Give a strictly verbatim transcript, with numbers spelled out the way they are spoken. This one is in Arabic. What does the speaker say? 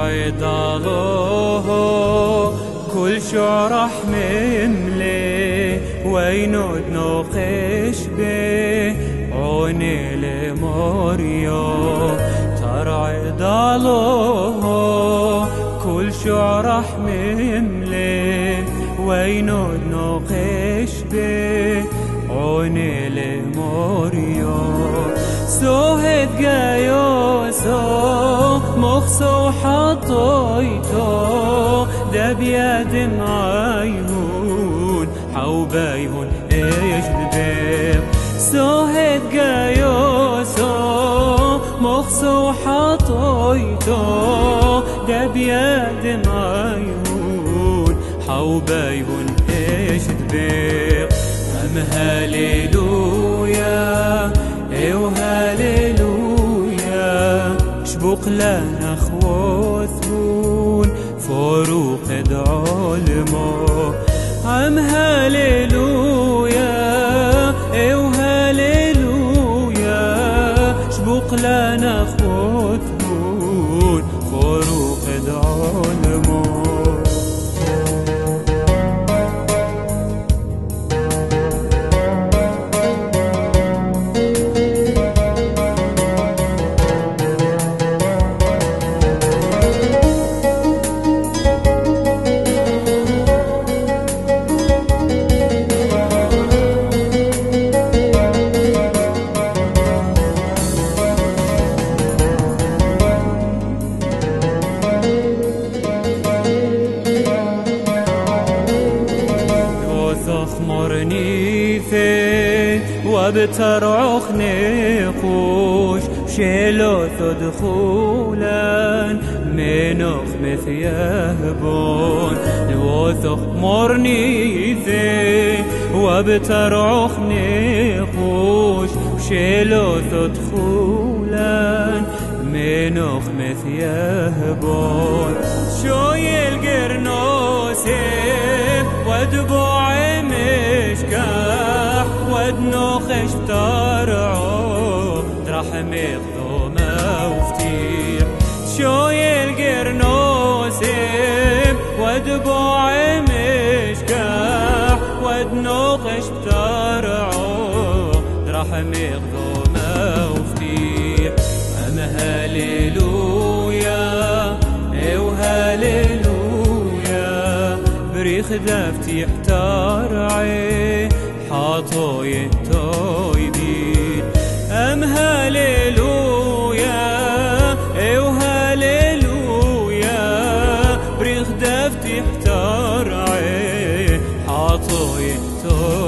ترعي ضالوه كل شعرح مملي وينود نوقش به عوني لموريو ترعي ضالوه كل شعرح مملي وينود نوقش به عوني لموريو سوهد جايو سو مخصو حطيتو ده بيد معيهون حوبايهون ايش البيب سوهد جايو سو مخصو حطيتو ده بيد معيهون حوبايهون ايش البيب ام هاليلويا ايو هاليلويا شبوق لنا خوثون فروق علمو ام هاليلويا ايو هاليلويا شبوق لنا خوثون فروق علمو مرني في وبترعخ نقوش شيلو تدخولا منوخ مثيهبون الوثق مرني في وبترعخ نقوش شيلو تدخولا منوخ مثيهبون شو يلقرنوسي ودبوع مشكاح ودنوخش ترعو ترحم يخذوما وفتيح شو يلقرنوسي ودبوع مشكاح ودنوخش ترعو ترحم يخذوما وفتيح ام هاليلويا ايو هاليلويا بريخ دفتي احترعي حاطوي التويبين ام هاليلويا ايو هاليلويا بريخ دفتي احترعي حاطوي التويبين